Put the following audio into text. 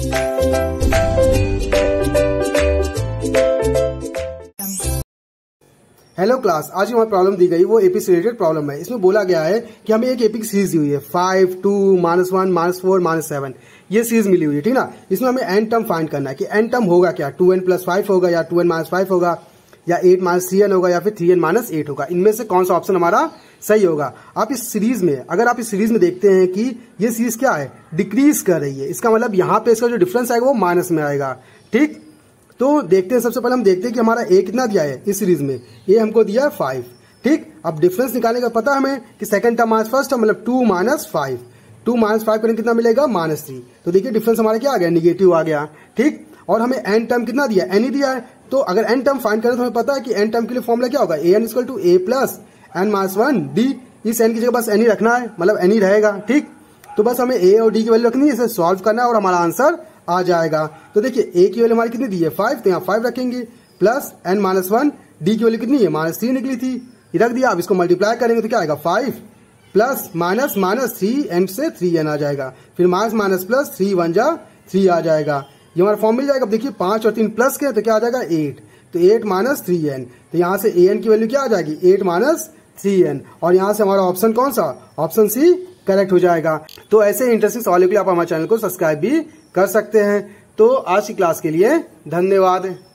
Hello class, आज हमारी problem दी गई वो एपी से रिलेटेड प्रॉब्लम है। इसमें बोला गया है कि हमें एक एपी की सीरीज दी हुई है 5, 2, -1, -4, -7 ये सीरीज मिली हुई है, ठीक ना। इसमें हमें एन टर्म फाइंड करना है कि एन टर्म होगा क्या, 2n + 5 होगा या 2n - 5 होगा या 8 - 3n होगा या फिर 3n - 8 होगा। इनमें से कौन सा ऑप्शन हमारा सही होगा। आप इस सीरीज में अगर आप इस सीरीज में देखते हैं कि ये सीरीज क्या है, डिक्रीज कर रही है, इसका मतलब यहाँ पे इसका जो डिफरेंस आएगा वो माइनस में आएगा, ठीक। तो देखते हैं, सबसे पहले हम देखते हैं कि हमारा ए कितना दिया है इस सीरीज में। ए हमको दिया है 5, ठीक। अब डिफरेंस निकालने का पता हमें कि second term minus first term, मतलब 2 - 5, 2 - 5 करेंगे कितना मिलेगा, -3। तो देखिए डिफरेंस हमारा क्या आ गया, निगेटिव आ गया, ठीक। और हमें एन टर्म कितना दिया, एन ही दिया है। तो अगर एन टर्म फाइंड करें तो हमें पता है कि एन टर्म के लिए फॉर्मूला क्या होगा, an = a + n - 1 d। इस एन की जगह बस एन ही रखना है, मतलब एन ही रहेगा, ठीक। तो बस हमें ए और डी की वैल्यू रखनी है, इसे सॉल्व करना है और हमारा आंसर आ जाएगा। तो देखिए ए की वैल्यू हमारी कितनी दी है 5, तो यहाँ 5 रखेंगे, प्लस n - 1, डी की वैल्यू कितनी है -3 निकली थी, ये रख दिया। अब इसको मल्टीप्लाई करेंगे तो क्या आएगा, 5 प्लस माइनस -3 n से 3n आ जाएगा, फिर माइनस प्लस 3 1 जा 3 आ जाएगा। ये हमारा फॉर्म मिल जाएगा। अब देखिए 5 और 3 प्लस के तो क्या आ जाएगा 8, तो 8 - 3n, तो यहाँ से an की वैल्यू क्या आ जाएगी 8 - 3n, और यहाँ से हमारा ऑप्शन कौन सा, ऑप्शन सी करेक्ट हो जाएगा। तो ऐसे इंटरेस्टिंग सवालों के लिए आप हमारे चैनल को सब्सक्राइब भी कर सकते हैं। तो आज की क्लास के लिए धन्यवाद।